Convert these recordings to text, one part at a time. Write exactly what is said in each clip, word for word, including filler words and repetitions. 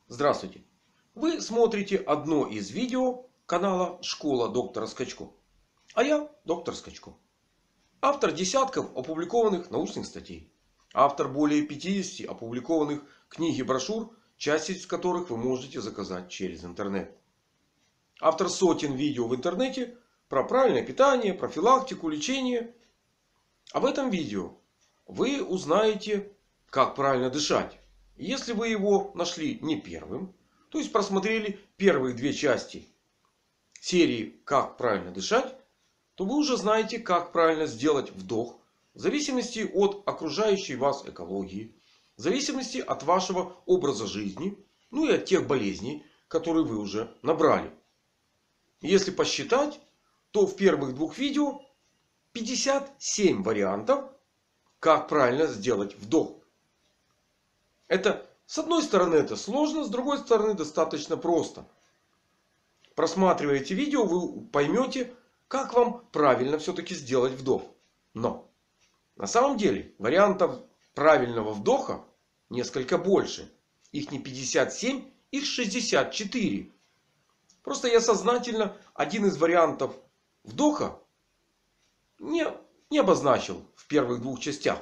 Здравствуйте! Вы смотрите одно из видео канала Школа доктора Скачко. А я доктор Скачко. Автор десятков опубликованных научных статей. Автор более пятидесяти опубликованных книг и брошюр, часть из которых вы можете заказать через интернет. Автор сотен видео в интернете про правильное питание, профилактику, лечение. А в этом видео вы узнаете, как правильно дышать. Если вы его нашли не первым, то есть просмотрели первые две части серии «Как правильно дышать», то вы уже знаете, как правильно сделать вдох в зависимости от окружающей вас экологии, в зависимости от вашего образа жизни, ну и от тех болезней, которые вы уже набрали. Если посчитать, то в первых двух видео пятьдесят семь вариантов, как правильно сделать вдох. Это, с одной стороны, это сложно, с другой стороны, достаточно просто. Просматривая эти видео, вы поймете, как вам правильно все-таки сделать вдох. Но на самом деле вариантов правильного вдоха несколько больше. Их не пятьдесят семь, их шестьдесят четыре. Просто я сознательно один из вариантов вдоха не, не обозначил в первых двух частях.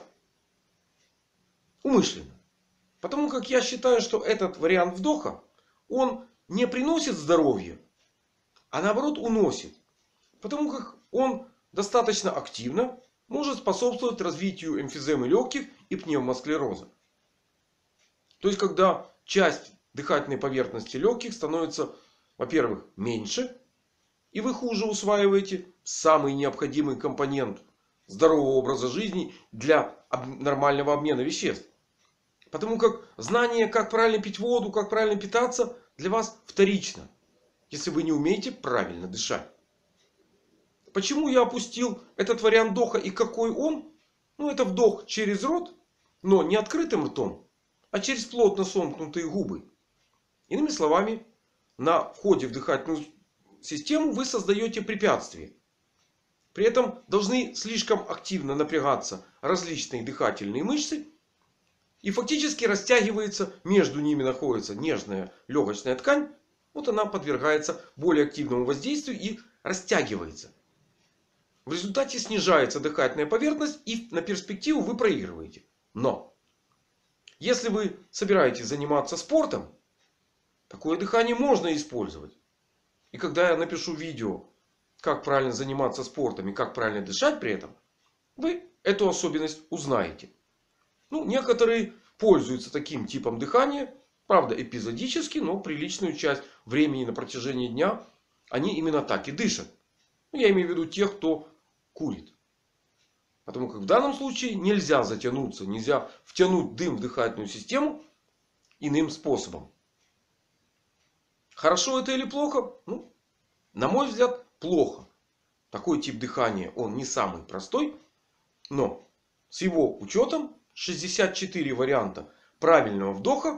Умышленно. Потому как я считаю, что этот вариант вдоха, он не приносит здоровья, а наоборот уносит. Потому как он достаточно активно может способствовать развитию эмфиземы легких и пневмосклероза. То есть, когда часть дыхательной поверхности легких становится, во-первых, меньше, и вы хуже усваиваете самый необходимый компонент здорового образа жизни для нормального обмена веществ. Потому как знание, как правильно пить воду, как правильно питаться, для вас вторично, если вы не умеете правильно дышать. Почему я опустил этот вариант вдоха и какой он? Ну, это вдох через рот, но не открытым ртом, а через плотно сомкнутые губы. Иными словами, на входе в дыхательную систему вы создаете препятствие. При этом должны слишком активно напрягаться различные дыхательные мышцы. И фактически растягивается, между ними находится нежная легочная ткань. Вот она подвергается более активному воздействию и растягивается. В результате снижается дыхательная поверхность, и на перспективу вы проигрываете. Но если вы собираетесь заниматься спортом, такое дыхание можно использовать. И когда я напишу видео, как правильно заниматься спортом и как правильно дышать при этом, вы эту особенность узнаете. Ну, некоторые пользуются таким типом дыхания. Правда, эпизодически, но приличную часть времени на протяжении дня они именно так и дышат. Я имею в виду тех, кто курит. Потому как в данном случае нельзя затянуться, нельзя втянуть дым в дыхательную систему иным способом. Хорошо это или плохо? Ну, на мой взгляд, плохо. Такой тип дыхания, он не самый простой. Но с его учетом шестьдесят четыре варианта правильного вдоха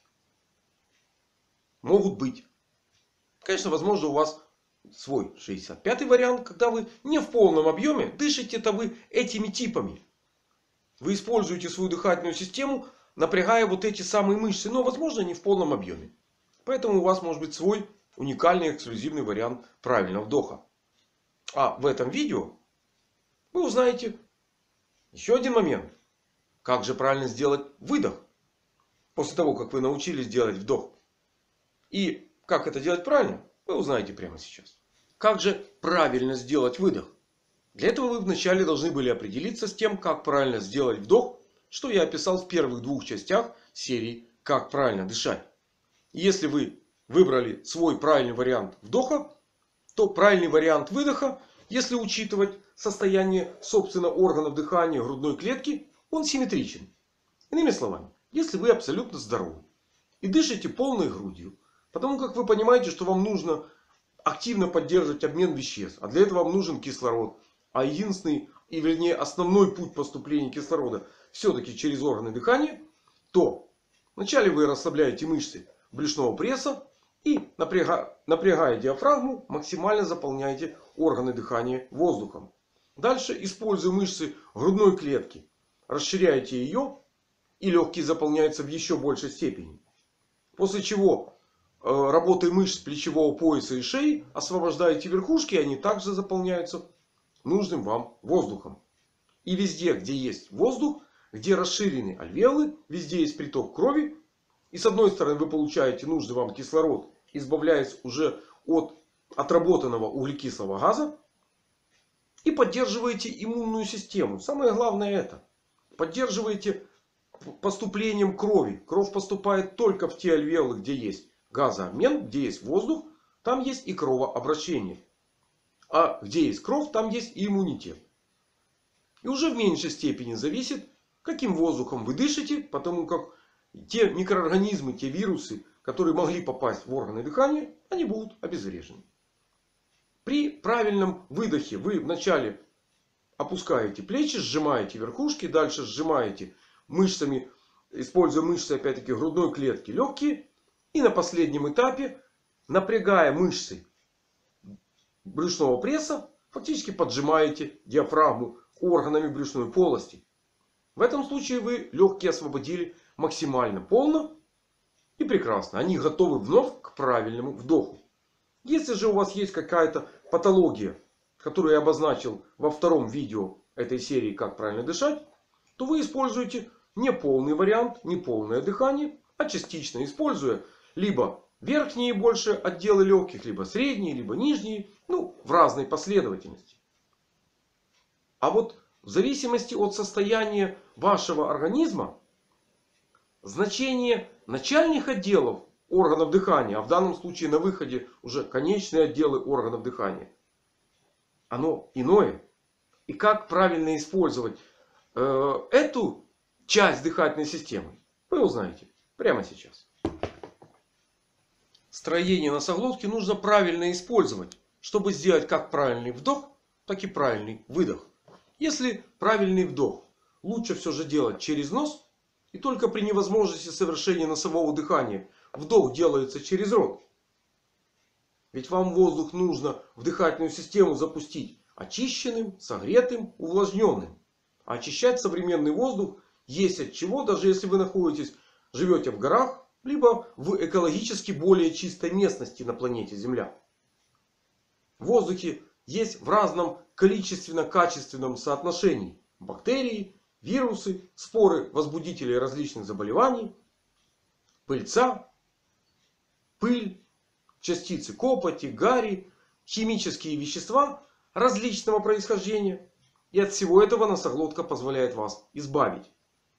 могут быть. Конечно, возможно, у вас свой шестьдесят пятый вариант, когда вы не в полном объеме дышите-то вы этими типами. Вы используете свою дыхательную систему, напрягая вот эти самые мышцы, но, возможно, не в полном объеме. Поэтому у вас может быть свой уникальный эксклюзивный вариант правильного вдоха. А в этом видео вы узнаете еще один момент. Как же правильно сделать выдох после того, как вы научились делать вдох? И как это делать правильно, вы узнаете прямо сейчас. Как же правильно сделать выдох? Для этого вы вначале должны были определиться с тем, как правильно сделать вдох, что я описал в первых двух частях серии «Как правильно дышать». И если вы выбрали свой правильный вариант вдоха, то правильный вариант выдоха, если учитывать состояние собственно органов дыхания грудной клетки, он симметричен. Иными словами, если вы абсолютно здоровы и дышите полной грудью, потому как вы понимаете, что вам нужно активно поддерживать обмен веществ, а для этого вам нужен кислород, а единственный, и вернее основной путь поступления кислорода все-таки через органы дыхания, то вначале вы расслабляете мышцы брюшного пресса и, напрягая, напрягая диафрагму, максимально заполняете органы дыхания воздухом. Дальше, используя мышцы грудной клетки, расширяете ее, и легкие заполняются в еще большей степени. После чего э, работой мышц плечевого пояса и шеи освобождаете верхушки. И они также заполняются нужным вам воздухом. И везде, где есть воздух, где расширены альвеолы, везде есть приток крови. И с одной стороны вы получаете нужный вам кислород, избавляясь уже от отработанного углекислого газа. И поддерживаете иммунную систему. Самое главное это. Поддерживаете поступлением крови. Кровь поступает только в те альвеолы, где есть газообмен, где есть воздух. Там есть и кровообращение. А где есть кровь, там есть и иммунитет. И уже в меньшей степени зависит, каким воздухом вы дышите. Потому как те микроорганизмы, те вирусы, которые могли попасть в органы дыхания, они будут обезврежены. При правильном выдохе вы вначале опускаете плечи, сжимаете верхушки. Дальше сжимаете мышцами, используя мышцы опять-таки грудной клетки, легкие. И на последнем этапе, напрягая мышцы брюшного пресса, фактически поджимаете диафрагму органами брюшной полости. В этом случае вы легкие освободили максимально полно и прекрасно. Они готовы вновь к правильному вдоху. Если же у вас есть какая-то патология, которую я обозначил во втором видео этой серии «Как правильно дышать», то вы используете не полный вариант, не полное дыхание, а частично, используя либо верхние больше отделы легких, либо средние, либо нижние, ну, в разной последовательности. А вот в зависимости от состояния вашего организма, значение начальных отделов органов дыхания, а в данном случае на выходе уже конечные отделы органов дыхания, оно иное. И как правильно использовать э, эту часть дыхательной системы, вы узнаете прямо сейчас. Строение носоглотки нужно правильно использовать, чтобы сделать как правильный вдох, так и правильный выдох. Если правильный вдох лучше все же делать через нос, и только при невозможности совершения носового дыхания вдох делается через рот. Ведь вам воздух нужно в дыхательную систему запустить очищенным, согретым, увлажненным. А очищать современный воздух есть от чего, даже если вы находитесь, живете в горах, либо в экологически более чистой местности на планете Земля. В воздухе есть в разном количественно-качественном соотношении бактерии, вирусы, споры возбудителей различных заболеваний, пыльца, пыль, частицы копоти, гари, химические вещества различного происхождения. И от всего этого носоглотка позволяет вас избавить.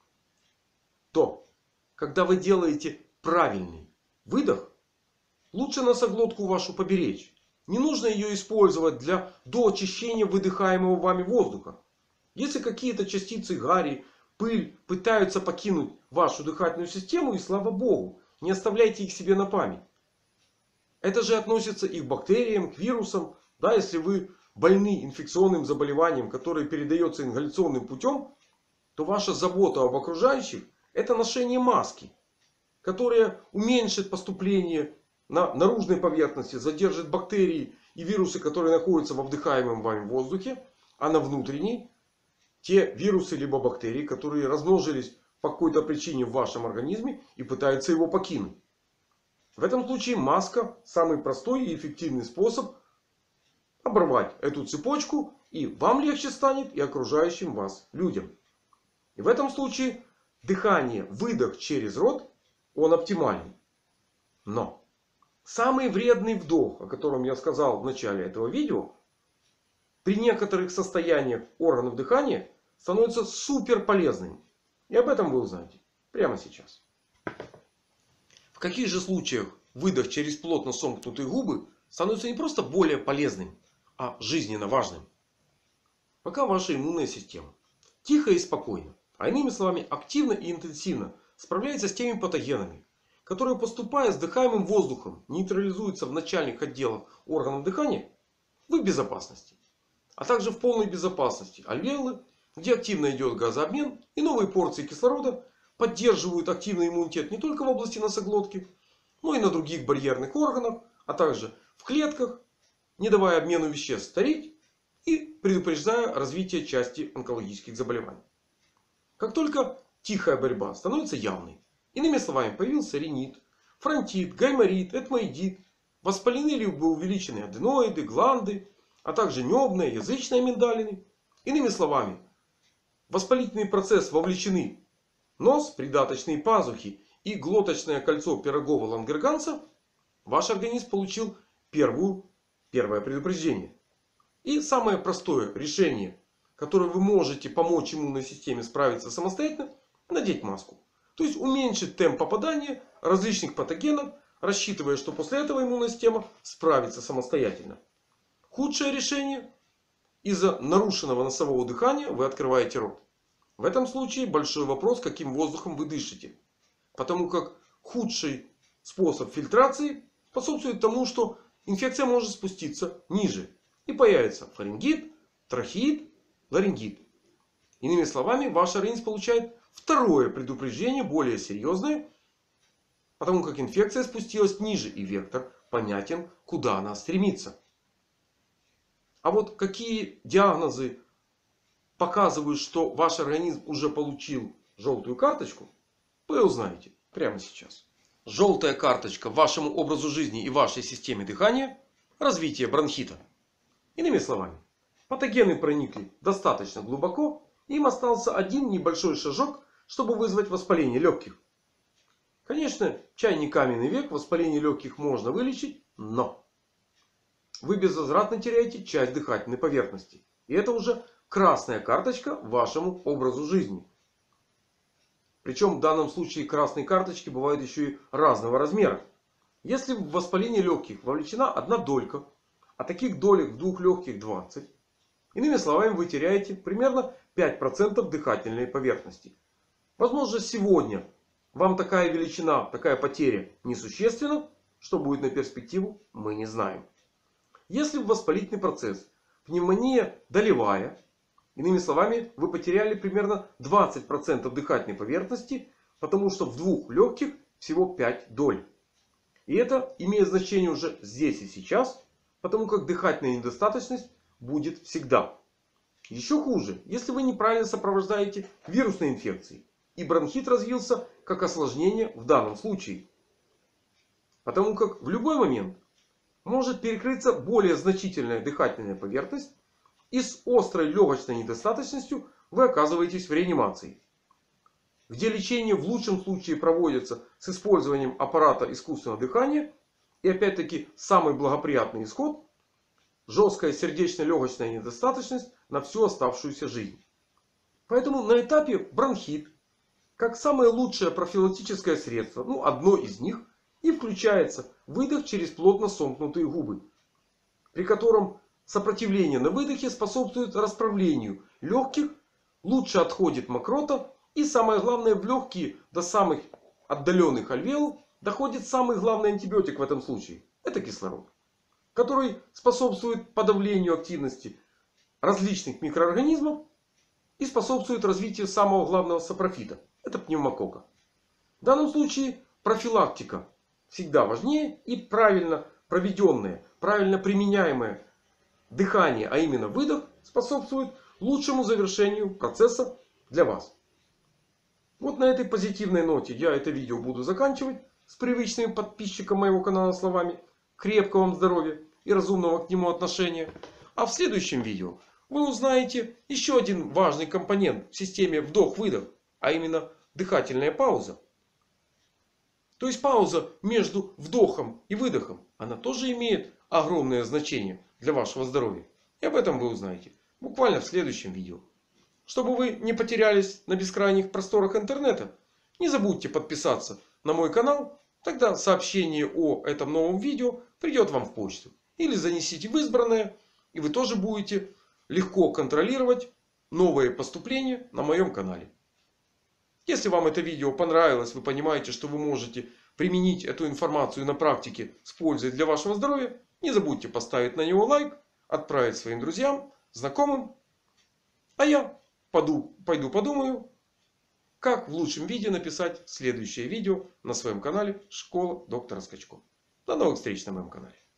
То, когда вы делаете правильный выдох, лучше носоглотку вашу поберечь. Не нужно ее использовать для доочищения выдыхаемого вами воздуха. Если какие-то частицы гари, пыль пытаются покинуть вашу дыхательную систему, и слава Богу, не оставляйте их себе на память. Это же относится и к бактериям, к вирусам. Да, если вы больны инфекционным заболеванием, которое передается ингаляционным путем, то ваша забота об окружающих — это ношение маски, которая уменьшит поступление на наружной поверхности, задержит бактерии и вирусы, которые находятся во вдыхаемом вами воздухе, а на внутренней те вирусы либо бактерии, которые размножились по какой-то причине в вашем организме и пытаются его покинуть. В этом случае маска — самый простой и эффективный способ оборвать эту цепочку. И вам легче станет, и окружающим вас людям. И в этом случае дыхание, выдох через рот, он оптимальный. Но самый вредный вдох, о котором я сказал в начале этого видео, при некоторых состояниях органов дыхания становится супер полезным. И об этом вы узнаете прямо сейчас. В каких же случаях выдох через плотно сомкнутые губы становится не просто более полезным, а жизненно важным? Пока ваша иммунная система тихо и спокойно, а иными словами активно и интенсивно справляется с теми патогенами, которые, поступая с дыхаемым воздухом, нейтрализуются в начальных отделах органов дыхания, вы в безопасности. А также в полной безопасности альвеолы, где активно идет газообмен, и новые порции кислорода поддерживают активный иммунитет не только в области носоглотки, но и на других барьерных органах, а также в клетках, не давая обмену веществ стареть и предупреждая развитие части онкологических заболеваний. Как только тихая борьба становится явной, иными словами, появился ринит, фронтит, гайморит, этмоидит, воспалены либо увеличены аденоиды, гланды, а также небные, язычные миндалины. Иными словами, в воспалительный процесс вовлечены нос, придаточные пазухи и глоточное кольцо пирогового лангерганса, ваш организм получил первую, первое предупреждение. И самое простое решение, которое вы можете помочь иммунной системе справиться самостоятельно, надеть маску. То есть уменьшить темп попадания различных патогенов, рассчитывая, что после этого иммунная система справится самостоятельно. Худшее решение: из-за нарушенного носового дыхания вы открываете рот. В этом случае большой вопрос, каким воздухом вы дышите. Потому как худший способ фильтрации способствует тому, что инфекция может спуститься ниже. И появится фарингит, трахеит, ларингит. Иными словами, ваш организм получает второе предупреждение, более серьезное. Потому как инфекция спустилась ниже. И вектор понятен, куда она стремится. А вот какие диагнозы показывают, что ваш организм уже получил желтую карточку, вы узнаете прямо сейчас. Желтая карточка вашему образу жизни и вашей системе дыхания — развитие бронхита. Иными словами, патогены проникли достаточно глубоко. Им остался один небольшой шажок, чтобы вызвать воспаление легких. Конечно, чай не каменный век, воспаление легких можно вылечить, но вы безвозвратно теряете часть дыхательной поверхности. И это уже красная карточка вашему образу жизни. Причем в данном случае красные карточки бывают еще и разного размера. Если в воспаление легких вовлечена одна долька, а таких долек в двух легких двадцать. Иными словами, вы теряете примерно пять процентов дыхательной поверхности. Возможно, сегодня вам такая величина, такая потеря несущественна. Что будет на перспективу, мы не знаем. Если в воспалительный процесс пневмония долевая, иными словами, вы потеряли примерно двадцать процентов дыхательной поверхности, потому что в двух легких всего пять доль. И это имеет значение уже здесь и сейчас, потому как дыхательная недостаточность будет всегда. Еще хуже, если вы неправильно сопровождаете вирусной инфекцией. И бронхит развился как осложнение в данном случае. Потому как в любой момент может перекрыться более значительная дыхательная поверхность. И с острой легочной недостаточностью вы оказываетесь в реанимации. Где лечение в лучшем случае проводится с использованием аппарата искусственного дыхания. И опять-таки самый благоприятный исход — жесткая сердечно-легочная недостаточность на всю оставшуюся жизнь. Поэтому на этапе бронхит, как самое лучшее профилактическое средство, ну одно из них, и включается выдох через плотно сомкнутые губы. При котором сопротивление на выдохе способствует расправлению легких, лучше отходит мокрота. И самое главное, в легкие до самых отдаленных альвеол доходит самый главный антибиотик в этом случае. Это кислород. Который способствует подавлению активности различных микроорганизмов. И способствует развитию самого главного сапрофита. Это пневмококка. В данном случае профилактика всегда важнее. И правильно проведенное, правильно применяемое дыхание, а именно выдох, способствует лучшему завершению процесса для вас. Вот на этой позитивной ноте я это видео буду заканчивать. С привычными подписчикам моего канала словами: крепкого вам здоровья и разумного к нему отношения. А в следующем видео вы узнаете еще один важный компонент в системе вдох-выдох. А именно дыхательная пауза. То есть пауза между вдохом и выдохом. Она тоже имеет огромное значение для вашего здоровья. И об этом вы узнаете буквально в следующем видео. Чтобы вы не потерялись на бескрайних просторах интернета, не забудьте подписаться на мой канал. Тогда сообщение о этом новом видео придет вам в почту. Или занесите в избранное. И вы тоже будете легко контролировать новые поступления на моем канале. Если вам это видео понравилось, вы понимаете, что вы можете применить эту информацию на практике с пользой для вашего здоровья, не забудьте поставить на него лайк, отправить своим друзьям, знакомым. А я пойду, пойду подумаю, как в лучшем виде написать следующее видео на своем канале «Школа доктора Скачко». До новых встреч на моем канале.